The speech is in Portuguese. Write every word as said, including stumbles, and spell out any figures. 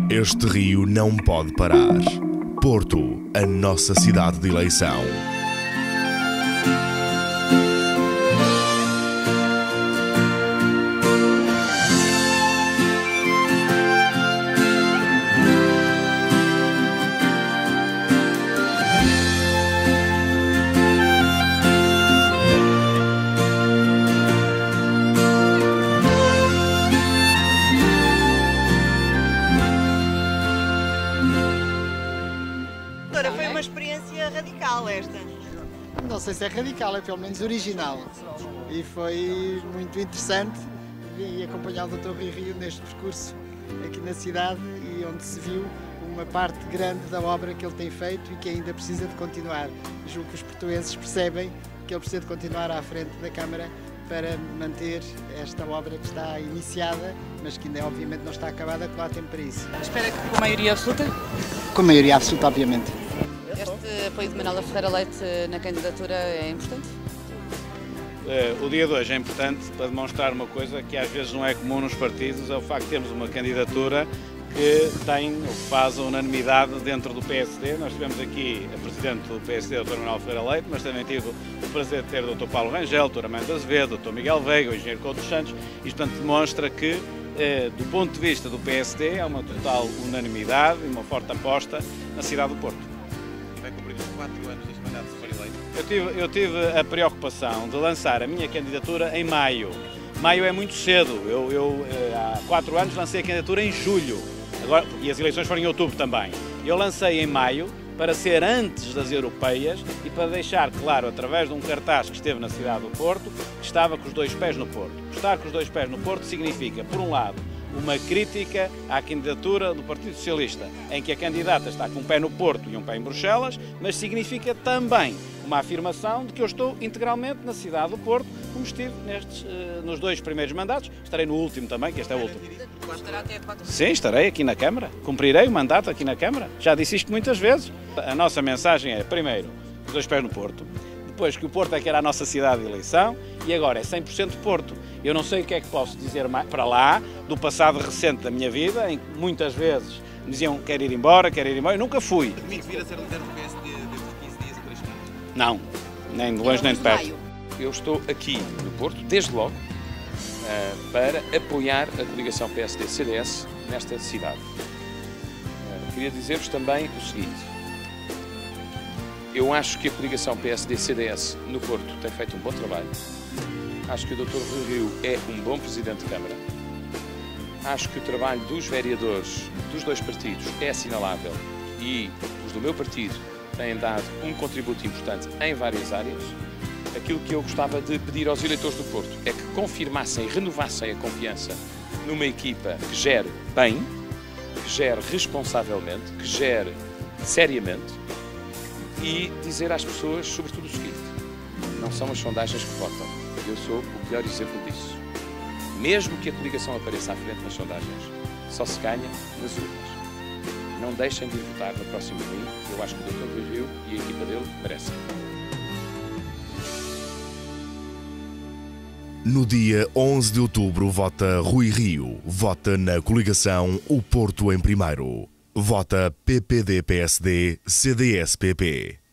Este rio não pode parar. Porto, a nossa cidade de eleição. Foi uma experiência radical esta. Não sei se é radical, é pelo menos original. E foi muito interessante e acompanhar o doutor Rui Rio neste percurso aqui na cidade e onde se viu uma parte grande da obra que ele tem feito e que ainda precisa de continuar. Julgo que os portugueses percebem que ele precisa de continuar à frente da Câmara para manter esta obra que está iniciada, mas que ainda obviamente não está acabada, que não há tempo para isso. Espera que com maioria absoluta? Com maioria absoluta, obviamente. Este apoio de Manuela Ferreira Leite na candidatura é importante? O dia de hoje é importante para demonstrar uma coisa que às vezes não é comum nos partidos, é o facto de termos uma candidatura que tem ou que faz a unanimidade dentro do P S D. Nós tivemos aqui a Presidente do P S D, a doutora Manuela Ferreira Leite, mas também tive o prazer de ter o doutor Paulo Rangel, o doutor Armando Azevedo, o doutor Miguel Veiga, o engenheiro Couto dos Santos. Isto, portanto, demonstra que, eh, do ponto de vista do P S D, há uma total unanimidade e uma forte aposta na cidade do Porto. Vai cumprir os quatro anos deste mandato de ser eleito. Eu tive, eu tive a preocupação de lançar a minha candidatura em maio. Maio é muito cedo. Eu, eu há quatro anos lancei a candidatura em julho. Agora, e as eleições foram em outubro também. Eu lancei em maio para ser antes das europeias e para deixar claro, através de um cartaz que esteve na cidade do Porto, que estava com os dois pés no Porto. Estar com os dois pés no Porto significa, por um lado, uma crítica à candidatura do Partido Socialista, em que a candidata está com um pé no Porto e um pé em Bruxelas, mas significa também uma afirmação de que eu estou integralmente na cidade do Porto, como estive nestes, nos dois primeiros mandatos. Estarei no último também, que este é o último. Estará até quatro. Sim, estarei aqui na Câmara. Cumprirei o mandato aqui na Câmara. Já disse isto muitas vezes. A nossa mensagem é, primeiro, os dois pés no Porto. Depois que o Porto é que era a nossa cidade de eleição e agora é cem por cento Porto. Eu não sei o que é que posso dizer mais para lá do passado recente da minha vida, em que muitas vezes me diziam quero ir embora, quero ir embora. Eu nunca fui. Admite vir a ser líder do P S D dentro de quinze dias a três semanas? Não, nem de longe nem de perto. Eu estou aqui no Porto, desde logo, para apoiar a coligação P S D C D S nesta cidade. Queria dizer-vos também o seguinte. Eu acho que a coligação P S D C D S no Porto tem feito um bom trabalho. Acho que o doutor Rui Rio é um bom Presidente de Câmara. Acho que o trabalho dos vereadores dos dois partidos é assinalável e os do meu partido têm dado um contributo importante em várias áreas. Aquilo que eu gostava de pedir aos eleitores do Porto é que confirmassem e renovassem a confiança numa equipa que gere bem, que gere responsavelmente, que gere seriamente e dizer às pessoas, sobretudo, o seguinte: não são as sondagens que votam. Eu sou o melhor exemplo disso. Mesmo que a coligação apareça à frente nas sondagens, só se ganha nas urnas. Não deixem de votar no próximo domingo. Eu acho que o doutor Rui Rio e a equipa dele merecem. No dia onze de outubro, vota Rui Rio. Vota na coligação O Porto em Primeiro. Vota P P D P S D C D S P P.